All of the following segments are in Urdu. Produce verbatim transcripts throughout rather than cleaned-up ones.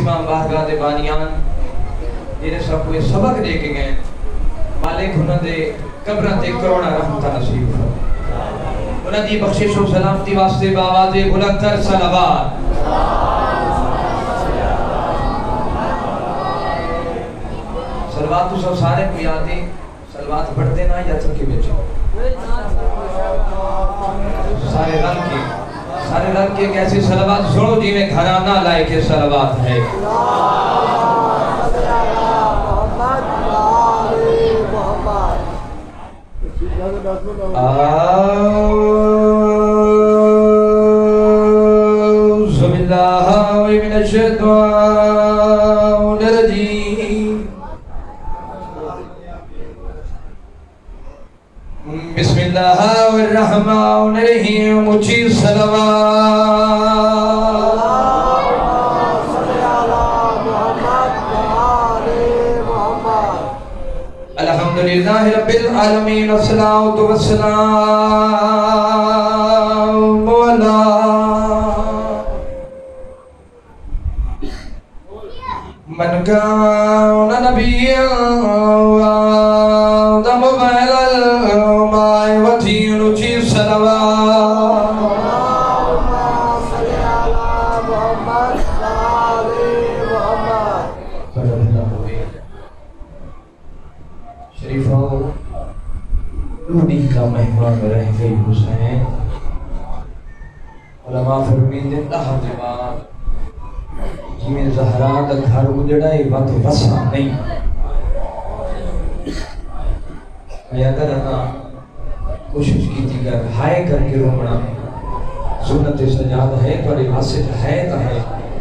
امام بارگاہ دے بانیان جنہیں سب کوئی سبق دے کے گئے مالک انہوں دے قبرہ تے کروڑا رحمتہ نصیب فرمائے انہوں دی بخشش و سلامتی واسطے بآواز بلندتر صلوات صلوات تو سب سارے کو یاد ہیں صلوات پڑھتے نا یا تھکی بیچے سارے رل کے سارے رل کے کیسے صلوات سنو جی میں گھرانہ لائے کے صلوات ہے اعوذ باللہ من الشیطان الرجیم بسم اللہ الرحمن الرحیم اچھی صلوات الحمدللہ رب العالمین والصلاة والسلام علی من کان نبیا وآدم بین الماء والطین اچھی صلوات شریفہ لوڈی کا مہمان رہ گئی حسین علماء فرمین دے لہا دے بعد جی میں زہرا دا گھر اجڑائے وقت وسا نہیں میں اگر انا کوشش کی تھی کہ ہائے کر کے رومنا سنت سجاد ہے پر واسط ہے تا ہے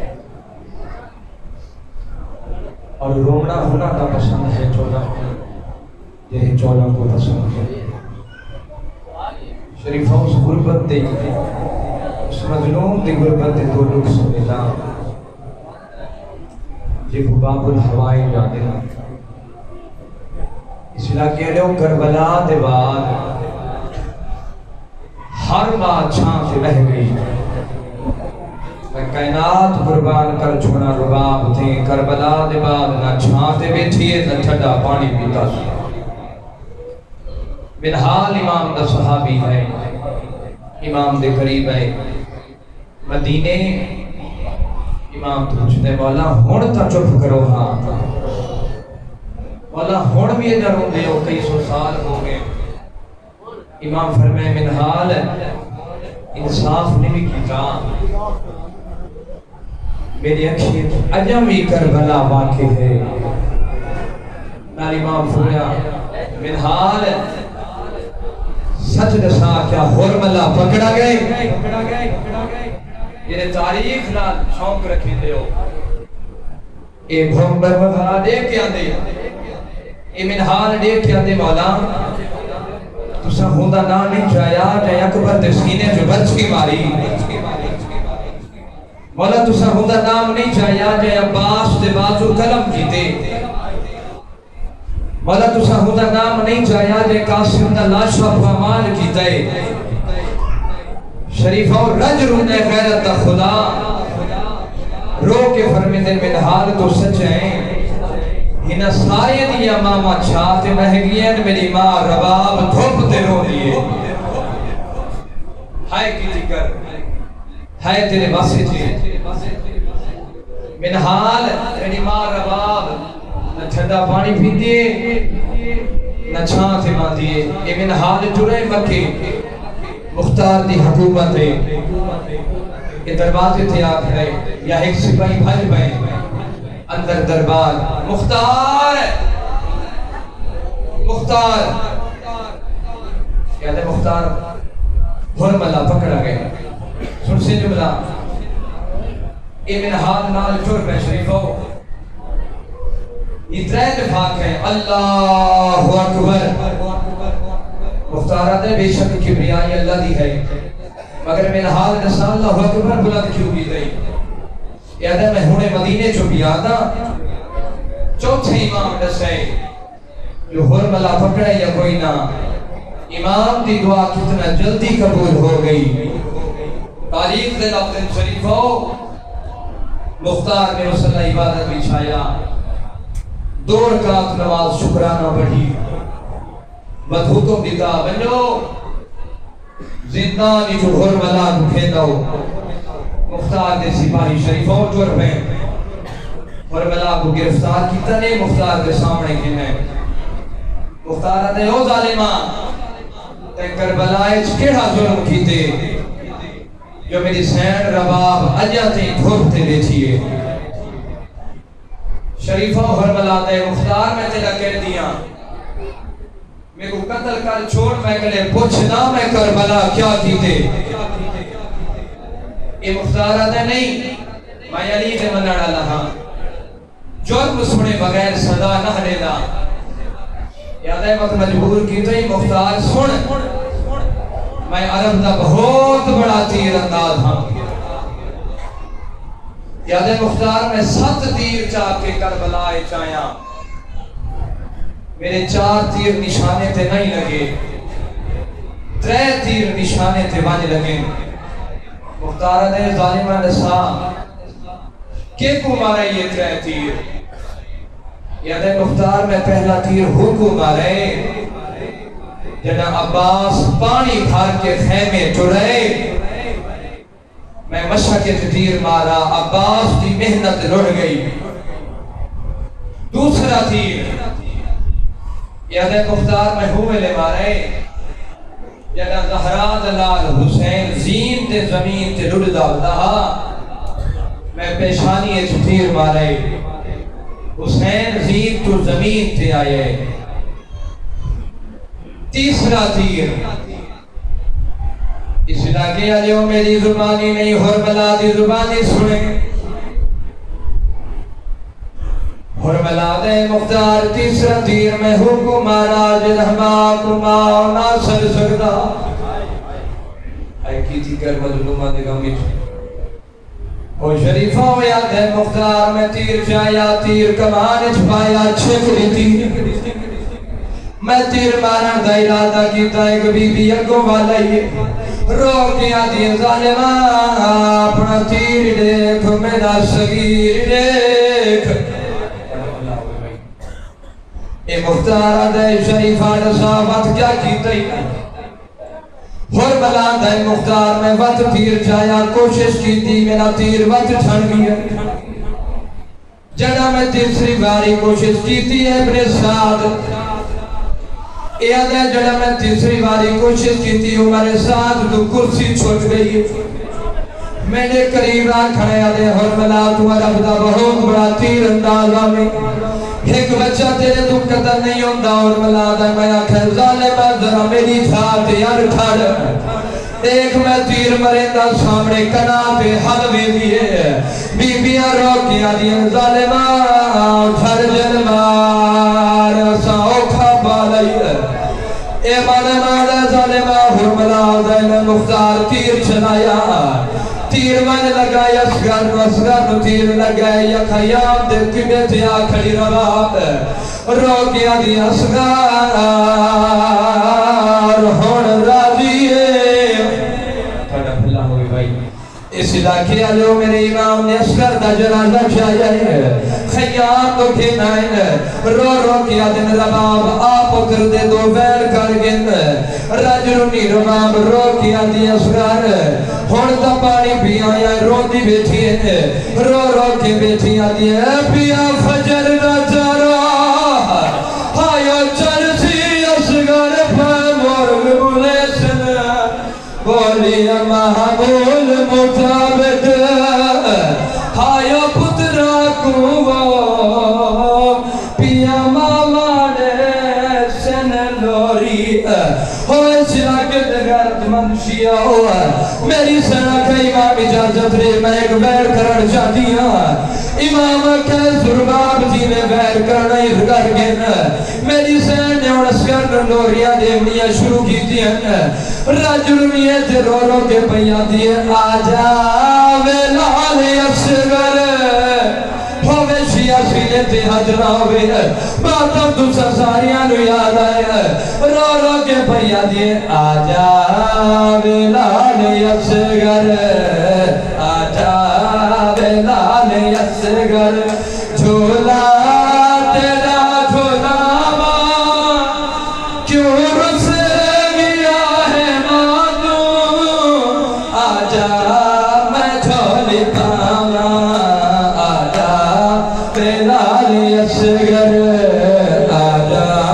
اور رومنا ہونا کا پسند ہے چولا یہ چولا کو پسند ہے شریفہ اس غربت دے اس مظلوم دے غربت دے دو لوگ سمیتا جی باب الحوائی جانے اس علاقے لے کربلا دے بعد ہر بات چھان سے رہ گئی میں کائنات قربان کر چھونا رباب تھے کربلا دے بعد نہ چھان دے بیٹھئے نہ ٹھڈا پانی پیتا تھا بنحال امام دا صحابی ہے امام دے قریب ہے مدینے امام تو پوچھتے مولا ہون تا چپ کرو ہاں مولا ہون بھی ادھر ہوں دے ہو کئی سو سال ہو گئے امام فرمائے منحال انصاف نہیں بھی کیتا میری اکشیت عجمی کربلا واقع ہے نال امام فرمایا منحال سچ دسا کیا حرملہ پکڑا گئے یہ تاریخ نال شوق رکھی دے ہو اے بھومبر وفا دے کیا دے اے منحال دے کیا دے مولا تسا ہوندہ نا نہیں چاہیا جائے اکبر دے سینے جو بچکی ماری مولا تسا ہوندہ نام نہیں چاہیا جائے عباس دے بازو کلم کی دے مولا تسا ہوندہ نام نہیں چاہیا جائے قاسم دا لاشا پامان کی دے شریفہ اور رج رونے غیرت دا خدا رو کے فرمی دن میں حال تو سچائیں ہنہ ساری دیا ماما چھاتے مہنگین میری ماں رباب دھوپ تے رو دیئے ہائے کی ذکر ہائے تیرے باسے جی من حال میری ماں رباب نہ ٹھنڈا پانی پی دیئے نہ چھانتے ماں دیئے اے من حال جرے مکے مختار دی حکومت ہے یہ دروازے تھے آکھ رہے یا ایک سپاہی بھائی بھائی اندر دربار مختار مختار کیا دے مختار حرملہ پکڑا گئے سن سے جملہ اے من حال نال جور پہ شریف ہو یہ ترے اتفاق ہے اللہ اکبر مختارہ دے بے شک کبریائی اللہ دی ہے مگر میں حال نسا اللہ اکبر بلند کیوں کی دئی یاد ہے میں ہونے مدینے جو بھی آدھا چوتھے امام نسے جو حرملہ پکڑے یا کوئی نہ امام دی دعا کتنا جلدی قبول ہو گئی تاریخ دے لفظ شریف ہو مختار نے مصلی عبادت بچھایا، دو رکعت نماز شکرانہ پڑھی، بد حکم دیتا بنو زندانی جو گھر بلا دکھے دو۔ مختار نے سپاہی شریفوں ٹور پہ گھر بلا کو گرفتار کیتا نہیں، مختار کے سامنے کنے مختار آتے او ظالمان تے کربلائے کیڑا ظلم کیتے جو میری سین رباب اجاتے دھوپتے دیتھیے۔ شریفوں کربلا دے مختار میں تیرا کہہ دیا میں کو قتل کر چھوڑ، میں کہلے پوچھنا میں کربلا کیا کیتے۔ یہ مختار آتے نہیں میں علی دے منڑا لہا جرم سنے بغیر صدا نہ لینا، یاد ہے وقت مجبور کی تو ہی مختار سن میں عرب دا بہت بڑا تیر انداز ہاں۔ یاد ہے مختار میں سات تیر چاہ کے کربلائے چاہیاں، میرے چار تیر نشانے تھے نہیں لگے، ترے تیر نشانے تھے بانج لگے۔ مختار نے ظالمان نساء کہ کو مارے یہ ترے تیر؟ یاد ہے مختار میں پہلا تیر ہو کو مارے جنا عباس پانی بھار کے خیمے چڑھے، میں مشہ کے تیر مارا، عباس کی محنت لڑ گئی۔ دوسرا تیر یاد ہے مختار میں ہوئے لے مارے جنا زہرا دلال حسین زین تے زمین تے لڑ داتا، میں پیشانی ایک تیر مارے، حسین زین تو زمین تے آئے۔ تیسرا تیر اس علاقے آجو میری زبانی نہیں حرملہ دی زبانی سنے، حرملہ دے مختار تیسرا تیر میں حکم مارا جنہما کما ناصر سکتا۔ اے کی تھی کر مظلومہ دے گمت او شریفوں یاد ہے مختار میں تیر چایا، تیر کمان چھپایا چھکری تیر، میں تیر مارا دا ارادہ کیتا ایک بی بی اگوں والا یہ رو کیا دی ظالمان اپنا تیر دیکھ میرا صغیر دیکھ۔ اے مختار دے شریفان صحابت کیا کیتا ہی اور بلا دے مختار میں وقت تیر چایا، کوشش کی تھی میرا تیر وقت چھن گیا، جنا میں تیسری باری کوشش کی تھی ابن سعد، یاد ہے جنا میں تیسری باری کوشش کی تھی عمر سعد تو کرسی چھوٹ گئی، میں نے قریب آ کھڑے آدھے اور بلا تمہارا بدا بہت بڑا تیر اندازہ میں ایک بچہ تیرے تو قتل نہیں ہوندہ اور بلا دے میں آکھے ظالمہ ذرا میری تھات یار کھڑ، ایک میں تیر مرندہ سامنے کنا پہ حلوے دیئے، بی بیاں روکیاں دیئے ظالمہ اٹھر جنمار سا اوکھا بالائی اے مانے مانے ظالمہ حرملہ دے میں مختار تیر چلایا، تیر من لگایا اسگر نو اسگر نو تیر لگایا یا خیام دے کبے تیا کھڑی رواب روکیا دی اسگر ہون راضی ہے۔ تھوڑا بھلا ہوئی بھائی اس علاقے آجو میرے امام نے اسگر دا جنازہ چاہیا ہے، خیام تو کھینائن رو رو کیا دن رباب آپ اتر دے دو ویر کر گن رجرونی رباب رو کیا دی اسگر ہون تا پانی پیا یا رو دی بیٹھی ہے، رو رو کے بیٹھی آدھی ہے پیا فجر نظرہ ہایا چرسی اسگر پہ مرگ بولے سن بولی محبول مطابق ہایا پترا کو پیا ماما نے سن لوری ہوئے چراکے دگرد منشیہ ہوا میری سنہ کا امام اجازت رہے میں ایک بیر کرن چاہتی ہوں، امام کے ضرباب تھی میں بیر کرنا ہی کر گئے، میری سنہ نے انسکر لوریاں دیونیاں شروع کی تھی رجلنیے تھے رو رو کے پہیاں دیئے آجا ویلال اصغر ہوئے شیعہ سینے تے حجرہ ہوئے باتم تو سساریاں نو یاد آئے رو رو کے پہیاں دیئے آجا ویلال اصغر آجا ویلال اصغر جھولا تیرا جھولاوا کیوں رس گیا ہے معلوم آجا میں جھولی پاوا آجا تیرا اصغر آجا